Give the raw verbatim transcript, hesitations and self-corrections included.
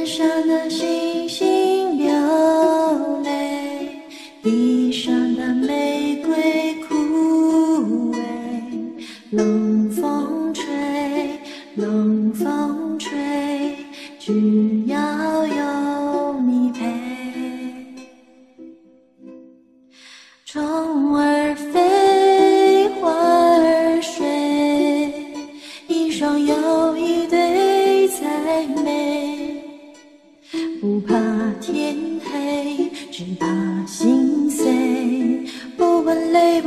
上的星星流泪，地上的玫瑰枯萎。冷风吹，冷风吹，只要有你陪。虫儿飞，花儿睡，一双又一对才美。不怕天黑，只怕心碎，不问泪